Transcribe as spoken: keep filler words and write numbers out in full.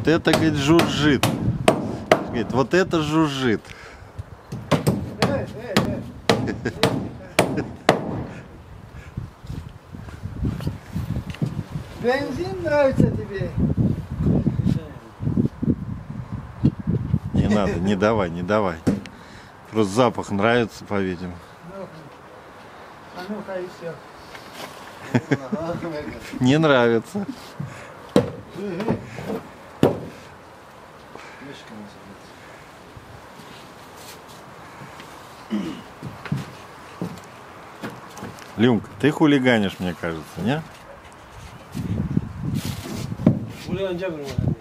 Вот это, говорит, жужжит. Говорит, вот это жужжит. Бензин нравится тебе? Не надо, не давай, не давай. Просто запах нравится, по-видимому. А ну-ка и все. Не нравится. Люмка, ты хулиганишь, мне кажется, не? Хулиганча bir